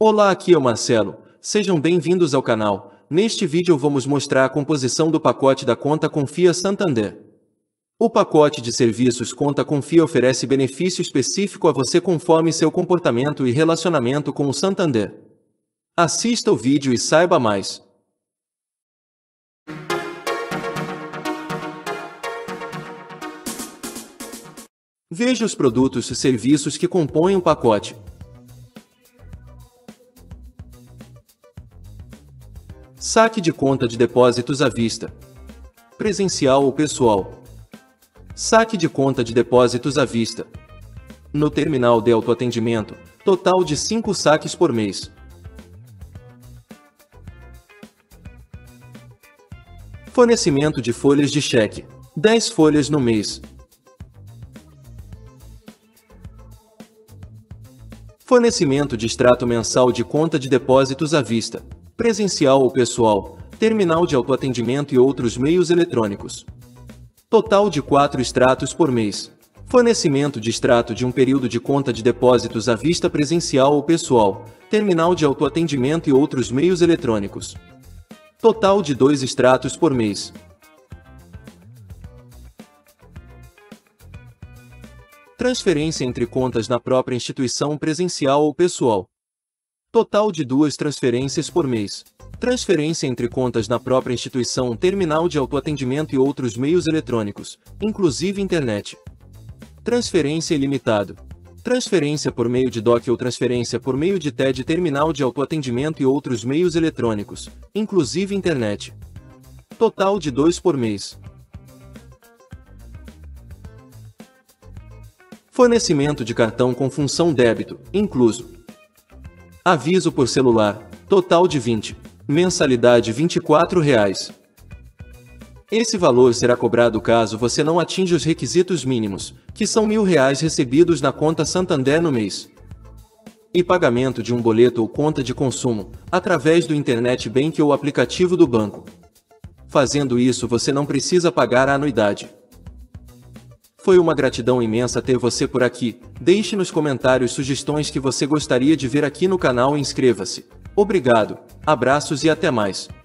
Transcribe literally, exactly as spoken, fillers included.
Olá, aqui é o Marcelo, sejam bem-vindos ao canal. Neste vídeo vamos mostrar a composição do pacote da conta Confia Santander. O pacote de serviços Conta Confia oferece benefício específico a você conforme seu comportamento e relacionamento com o Santander. Assista o vídeo e saiba mais. Veja os produtos e serviços que compõem o pacote. Saque de conta de depósitos à vista, presencial ou pessoal. Saque de conta de depósitos à vista. No terminal de autoatendimento, total de cinco saques por mês. Fornecimento de folhas de cheque, dez folhas no mês. Fornecimento de extrato mensal de conta de depósitos à vista, presencial ou pessoal, terminal de autoatendimento e outros meios eletrônicos. Total de quatro extratos por mês. Fornecimento de extrato de um período de conta de depósitos à vista presencial ou pessoal, terminal de autoatendimento e outros meios eletrônicos. Total de dois extratos por mês. Transferência entre contas na própria instituição presencial ou pessoal. Total de duas transferências por mês. Transferência entre contas na própria instituição, terminal de autoatendimento e outros meios eletrônicos, inclusive internet. Transferência ilimitado. Transferência por meio de D O C ou transferência por meio de T E D, terminal de autoatendimento e outros meios eletrônicos, inclusive internet. Total de dois por mês. Fornecimento de cartão com função débito, incluso. Aviso por celular, total de vinte, mensalidade vinte e quatro reais. Esse valor será cobrado caso você não atinja os requisitos mínimos, que são mil reais recebidos na conta Santander no mês. E pagamento de um boleto ou conta de consumo, através do Internet Bank ou aplicativo do banco. Fazendo isso você não precisa pagar a anuidade. Foi uma gratidão imensa ter você por aqui. Deixe nos comentários sugestões que você gostaria de ver aqui no canal e inscreva-se. Obrigado, abraços e até mais.